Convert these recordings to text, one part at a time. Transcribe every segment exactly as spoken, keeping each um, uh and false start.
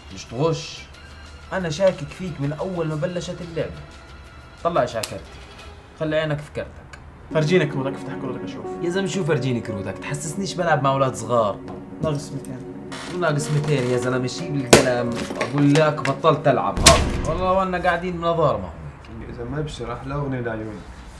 مش تغش. انا شاكك فيك من اول ما بلشت اللعبه. طلع شاكرتي، خلي عينك في كرتك. فرجيني كروتك، افتح كروتك اشوف. يا زلمه شو فرجيني كروتك؟ تحسسنيش بلعب مع اولاد صغار. ناقص مئتين. ناقص مئتين يا زلمه، شيل القلم. اقول لك بطلت العب. ها والله وانا قاعدين بنظار معهم. اذا ما ابشر احلى اغنيه لعيوني.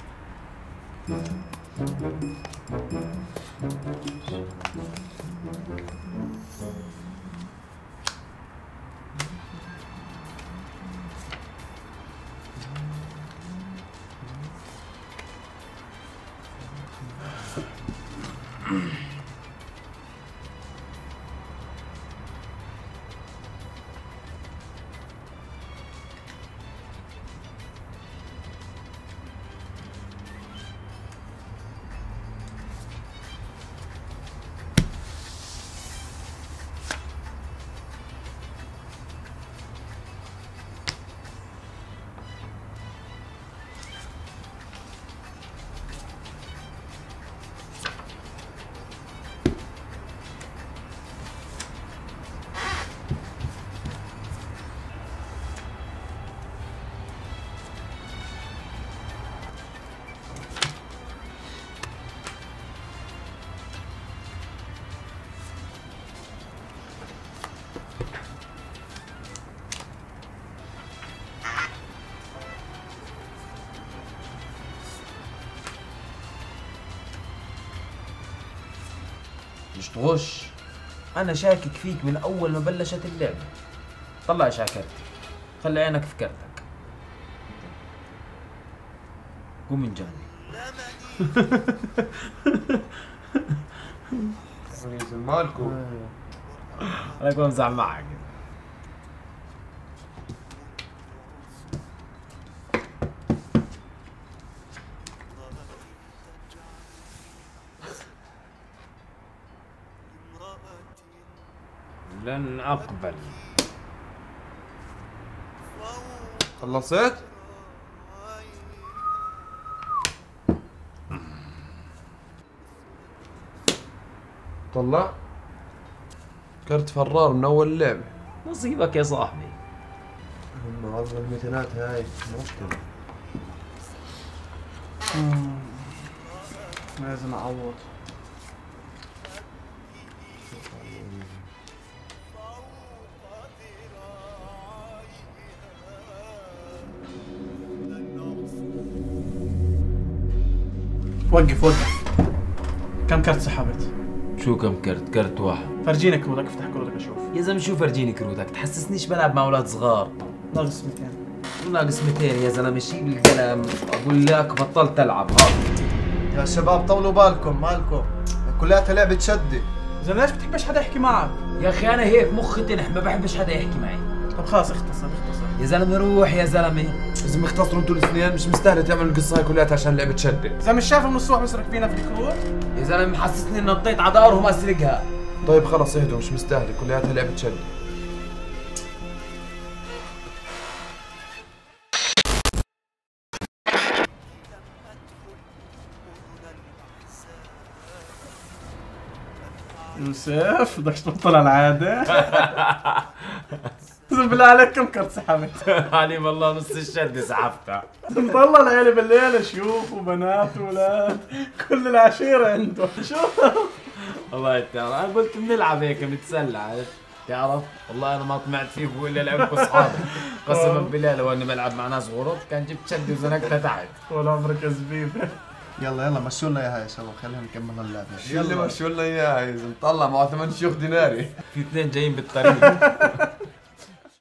مش تغش. انا شاكك فيك من اول ما بلشت اللعبه. طلع شاكرتي، خلي عينك في كرتك. قوم من جهلي. مالكم؟ انا كنت بمزح معك. لن اقبل. خلصت؟ طلع كرت فرار من اول اللعبه. نصيبك يا صاحبي. هم والله الميتينات هاي مرتبه. لازم اعوض. وقف وقف. كم كرت سحبت؟ شو كم كرت؟ كرت واحد. فرجيني كروتك، افتح كروتك اشوف. يا زلمه شو فرجيني كروتك؟ تحسسنيش بلعب مع اولاد صغار. ناقص مئتين. ناقص مئتين يا زلمه، شيل القلم. اقول لك بطلت العب. ها يا شباب طولوا بالكم مالكم، كلياتها لعبة شدة. زين ليش بتحبش حدا يحكي معك؟ يا اخي انا هيك مخي تنح، ما بحبش حدا يحكي معي. طب خلاص اختصر اختصر. يا زلمه روح يا زلمه. لازم يختصروا انتوا الاثنين، مش مستاهله تعملوا القصه هاي كلها عشان لعبه شده. اذا مش شايف المصروح بيسرق فينا في الكروت؟ يا زلمه محسسني اني نطيت على دارهم اسرقها. طيب خلص اهدوا، مش مستاهله كلياتها لعبه شده. يوسف بدك تبطل العادة؟ اقسم بالله عليك كم كرت سحبت؟ علي والله نص الشد سحبتها. مطلع العيلة بالليل شيوخ وبنات وولاد، كل العشيرة عنده، شوف. والله تعرف انا قلت بنلعب هيك بنتسلى، عرفت؟ تعرف والله انا ما طمعت فيك ولا لعبكم اصحابي. قسما بالله لو اني بلعب مع ناس غرب كان جبت شد وزنقتها تحت. ولا عمرك يا زبيبة. يلا يلا مشوا لنا اياها يا شباب، خلينا نكمل اللعبة. شو اللي مشوا لنا اياه يا زلمه؟ طلع معه ثمان شيوخ ديناري. في اثنين جايين بالطريق.